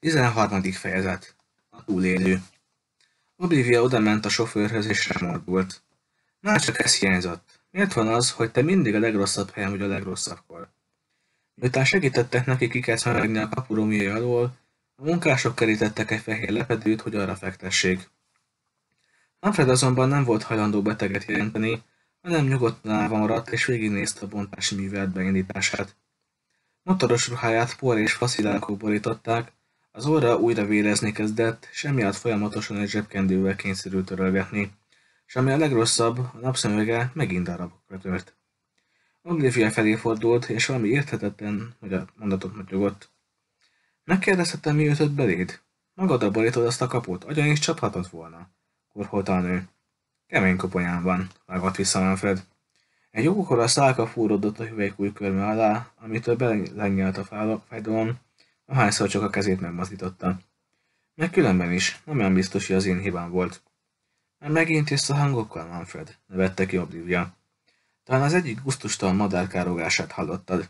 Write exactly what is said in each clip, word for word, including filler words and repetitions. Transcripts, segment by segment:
tizenharmadik fejezet. A túlélő. Olivia odament a sofőrhöz és remordult. Már csak ez hiányzott. Miért van az, hogy te mindig a legrosszabb helyen vagy a legrosszabbkor? Miután segítettek neki kikecmeregni a kapu romjai alól, a munkások kerítettek egy fehér lepedőt, hogy arra fektessék. Manfred azonban nem volt hajlandó beteget jelenteni, hanem nyugodtan állva maradt és végignézte a bontási művelet beindítását. Motoros ruháját por és faszilákok borították, az orra újra vérezni kezdett, s emiatt folyamatosan egy zsebkendővel kényszerült törölgetni, s ami a legrosszabb, a napszemüvege megint darabokra tört. Olivia felé fordult, és valami érthetetlen mondatot motyogott. Megkérdezhetem, mi ütött beléd? Magadra borítod azt a kaput, agyon is csaphatott volna, kurholta a nő. Kemény koponyám van, vágott vissza Manfred. Egy jókora szálka fúródott a hüvelykúj körme alá, amitől belengelt a fájdalom, ahányszor csak a kezét megmozdította. Meg különben is, nem olyan biztos, hogy az én hibám volt. Már megint jössz a hangokkal, Manfred, nevette ki Olivia. Talán az egyik gusztustalan madár károgását hallottad.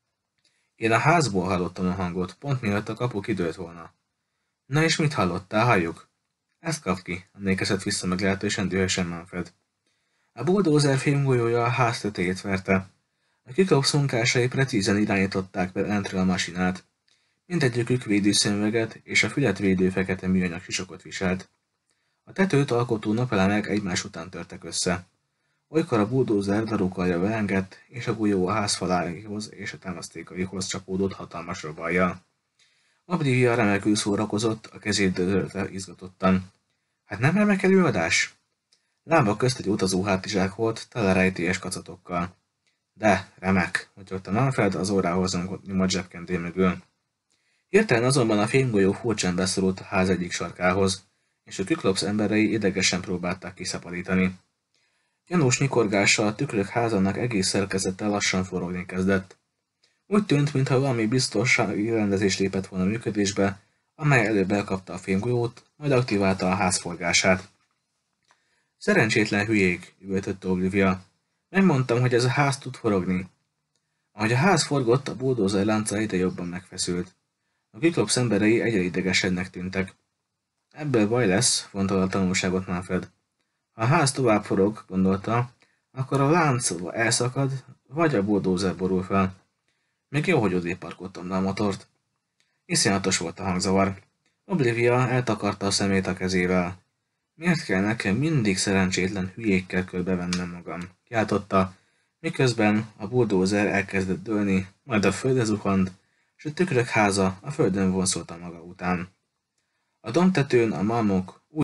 Én a házból hallottam a hangot, pont mielőtt a kapu kidőlt volna. Na és mit hallottál, halljuk? Ezt kap ki, emlékezett vissza meglehetősen dühösen Manfred. A buldózer fémgolyója a ház tetejét verte. A Kiklops munkásai precízen irányították be lentről a masinát. Mindegyikük védőszemüveget és a fület védő fekete műanyag sisakot viselt. A tetőt alkotó napelemek egymás után törtek össze. Olykor a buldózer darukalja velengett, és a golyó a ház faláihoz és a támasztékaihoz csapódott hatalmas robajjal. Olivia remekül szórakozott, a kezét dörzölte izgatottan. Hát nem remek előadás? Lába közt egy utazó hátizsák volt, tele rejtélyes kacatokkal. De, remek, motyogta Manfred az órához nyomott zsebkendő mögül. Hirtelen azonban a fémgolyó furcsán beszorult a ház egyik sarkához, és a Kiklops emberei idegesen próbálták kiszaporítani. Gyanús nyikorgással a tükrök házának egész szerkezete lassan forogni kezdett. Úgy tűnt, mintha valami biztonsági rendezés lépett volna működésbe, amely előbb elkapta a fémgolyót, majd aktiválta a ház forgását. Szerencsétlen hülyék, üvöltötte Olivia. Megmondtam, hogy ez a ház tud forogni. Ahogy a ház forgott, a buldózer lánca egyre jobban megfeszült. A Kiklops emberei egyre idegesebbnek tűntek. Ebből baj lesz, vonta a tanulságot Manfred. Ha a ház tovább forog, gondolta, akkor a lánc elszakad, vagy a buldózer borul fel. Még jó, hogy odébb parkoltam le a motort. Iszonyatos volt a hangzavar. Olivia eltakarta a szemét a kezével. Miért kell nekem mindig szerencsétlen hülyékkel körbevennem magam? Kiáltotta, miközben a buldózer elkezdett dőlni, majd a földre zuhant, és a tükrök háza a földön vonszolta maga után. A dombtetőn a malmok